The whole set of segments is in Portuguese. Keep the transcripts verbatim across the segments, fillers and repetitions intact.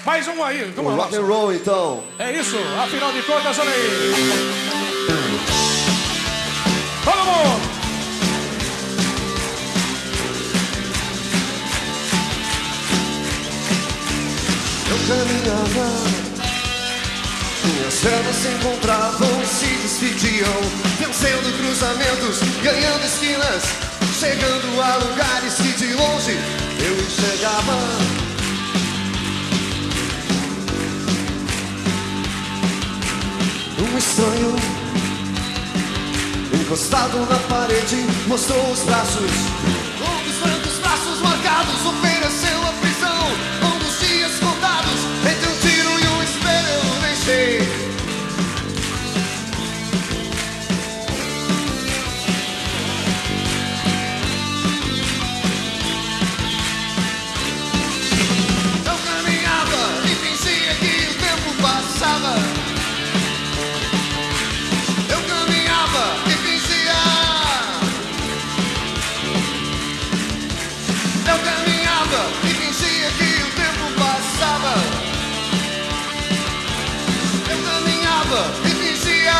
Mais um aí, vamos O lá. rock and roll, então. É isso, afinal de contas, olha aí. Todo mundo! Eu caminhava, minhas pernas se encontravam, se despediam, vencendo cruzamentos, ganhando esquinas, chegando a lugares que de longe eu enxergava. Um estranho, encostado na parede, mostrou os braços, longos brancos braços marcados, ofereceu a prisão, longos dias contados, entre um tiro e um espelho eu deixei. Eu caminhava e fingia que o tempo passava. Eu caminhava e fingia. Eu caminhava e fingia que o tempo passava. Eu caminhava e fingia.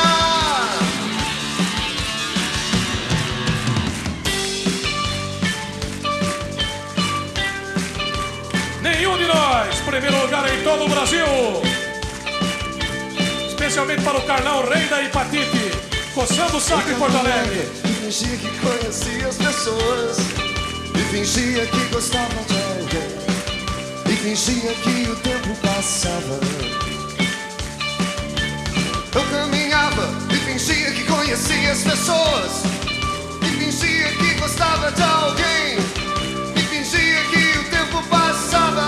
Nenhum de nós, primeiro lugar em todo o Brasil. Especialmente para o Carlão, rei da hepatite, coçando o saco em Porto Alegre. E fingia que conhecia as pessoas, e fingia que gostava de alguém, e fingia que o tempo passava. Eu caminhava e fingia que conhecia as pessoas, e fingia que gostava de alguém, e fingia que o tempo passava.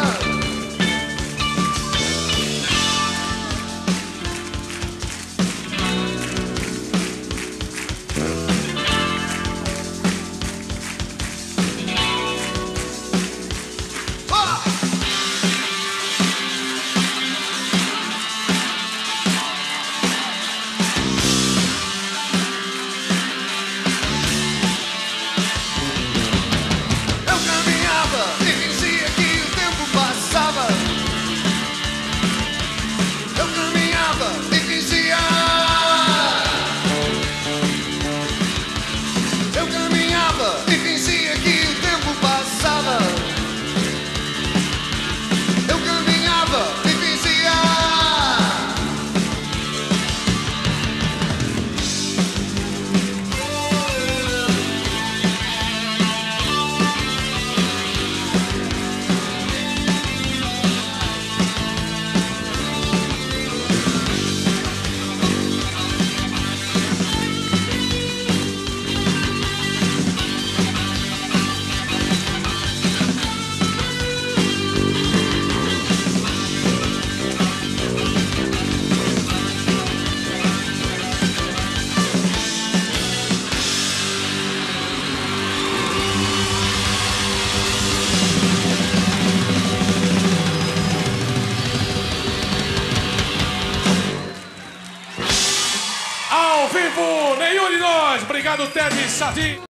Ao vivo, nenhum de nós. Obrigado, Ted Satin.